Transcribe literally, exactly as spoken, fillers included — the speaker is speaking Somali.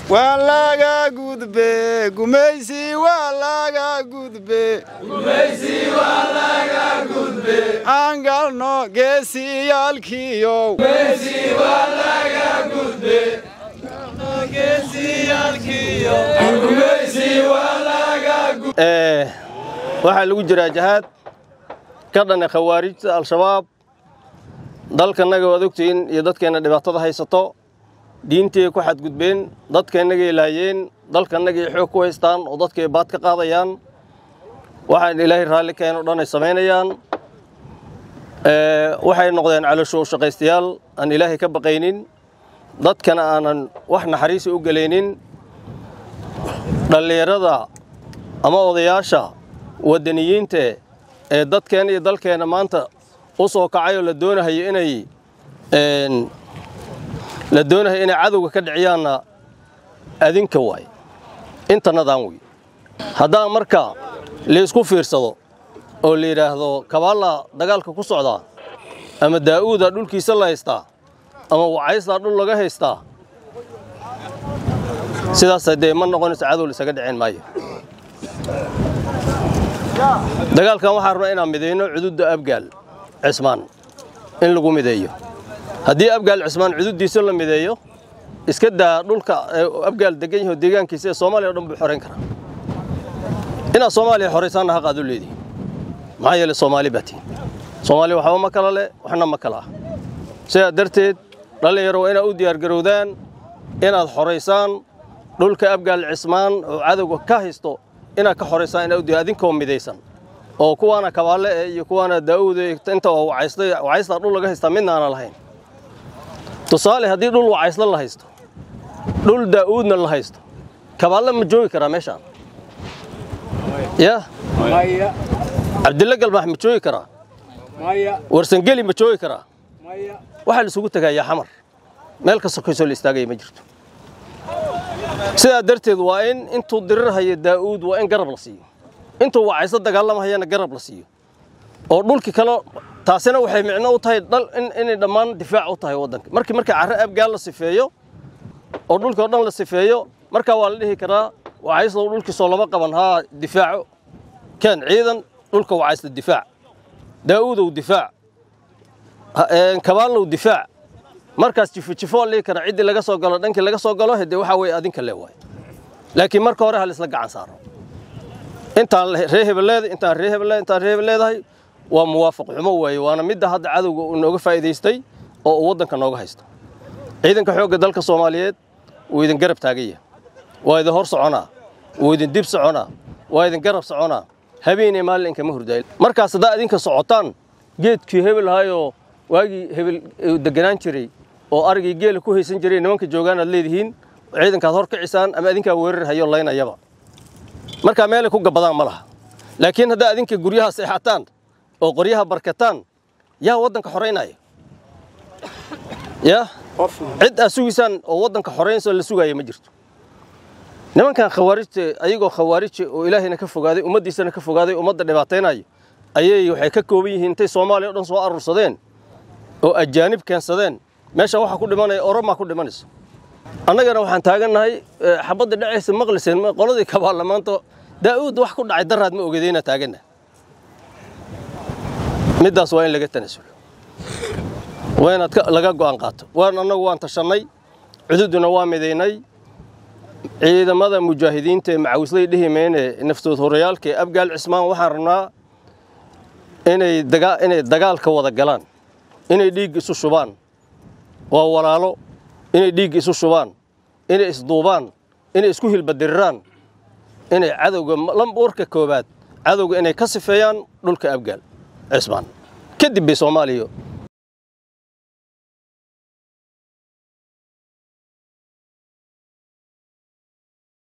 walaga gudbe gumaysi walaga gudbe gumaysi walaga gudbe angalno geesiyalkiyo gumaysi walaga gudbe geesiyalkiyo gumaysi walaga gudbe eh waxa lagu jiraa jihad ka dhan khawaarijta al-shabaab dalkanaga wad ogtiin iyo dadkeena dhibaatada haysato diintii ku xad gudbeen dadkeenaga ilaayeen dalkanaga xoog ku haystaan oo dadkay baad ka qaadayaan waxaan ilaahay raali keen oo dhan ay sameynayaan ee waxay noqdeen caloosho shaqaystayaal aan ilaahay ka baqaynin dadkana aanan wax naxariis u galeynin dhalinyarada ama odayaasha wadaniyiinta ee dadkeena iyo dalkeena maanta u soo kacay oo la doonayo inay een la doonayo inay cadawga ka dhiciyaana adinka way inta nadaan way hadaa marka la isku fiirsado oo la yiraahdo kabaala dagaalka ku socda ama daawuda dhulkiisa la haystaa ama wacaysa dhul laga haystaa sidaas ay ma noqonayso cadow isaga dhicin maayo dagaalkan waxa rabnaa inaan mideyno xuduudda abgaal cismaan in lagu mideeyo haddii abgaal cismaan xuduudiisa la mideeyo iska daa dhulka abgaal degan yahay deegaankiisa Soomaaliya dhan buu xoreyn karaa ina Soomaaliya xoreysana xaq aad u leedahay ma yeelo Soomaali baati Soomaali waxa ma kala leh waxna ma kala sida darteed dhalinyaro ina u diyaar garowdaan inaad xoreysaan dhulka abgaal cismaan oo cadawga ka haysto ina ka xoreysaan ina u diyaar adinkoo mideysan oo kuwana kabaale iyo kuwana daawud inta oo wacaysay wacaysay dhul laga haysta midna aan lahayn tusaale hadii dhul wacaysla la haysto dhul daawudna la haysto kabaale ma joogi kara meeshaan ya maya abdilla galbax ma joogi kara maya warsan gali ma joogi kara maya waxa la isugu tagayaa xamar meel ka sokoysoo la istaagay ma jirto sida darteed waa in intuu dirirahay daawud waa in garab la siiyo intuu wacaysa dagaalamahayna garab la siiyo oo dhulki kale taasina waxay micno u tahay dal in in dhamaan difaac u tahay wadanka markii markii carro abgaal la sifeeyo oo dhulka oo dhan la sifeeyo marka waa la dhihi karaa wacaysa dhulki soo laba qaban ha difaaco kan ciidan dhulka wacaysa difaac daawud oo difaac een kabaal oo difaac markaas jifo li kara cid laga soo galo dhankii laga soo galo hadii waxa way adinka leeyahay laakiin marka hore hal isla gacan saaro inta reehebleed inta reehebleed inta reehebleedahay waa muwaafaq xumo way waana midda hadda cadawga uu nooga faa'iideystay oo wadanka nooga haysto ciidanka xoogga dalka Soomaaliyeed uu idin garab taagaya waa idin hor soconaa uu idin dib soconaa waa idin garab soconaa habeenay maalinka ma hurdaay markaas hadaa idinka socotaan geedkii hebel hayo waagi hebel deganaan jiray oo argay geel ku haysan jiray nimanka joogaan aad leedihiin ciidanka hor ka cisaan ama idinka weerar hayo laynayaba marka meel ku gabadaan ma laha laakiin hadaa idinka guryaha seexataan oo qoryaha barkataan yaa wadanka xoreynaya ya cid asugisan oo wadanka xoreynso la sugayo ma jirto nimankan khawaarijta ayagoo khawaarij oo ilaahayna ka fogaaday ummadiisana ka fogaaday ummadda dhibaateenay ayay waxay ka kooban yihiin intay Soomaaliya dhan soo arursadeen oo ajaanib keensadeen meesha waxa ku dhimanay Oroma ku dhimanayso annagana waxaan taaganahay xabadda dhacaysa maqliseen qoladii kabaarlamaanto daawud wax ku dhacay daraad ma ogeedeyna taagana midaas waa in laga tanasulo wayna laga go'aan qaato waan annagu waan tashanay cududuna waa mideynay ciidamada mujaahidiinta macawislay dhihimeene naftood horyaalka abgaal cismaan waxaan rabnaa inay dagaal inay dagaalka wada galaan inay dhiig isu shubaan waa walaalo inay dhiig isu shubaan inay isduubaan inay isku hilbadiraan inay cadawga lamburka koobaad cadawga inay ka sifeeyaan dhulka abgaal cismaan kadib bay Soomaaliya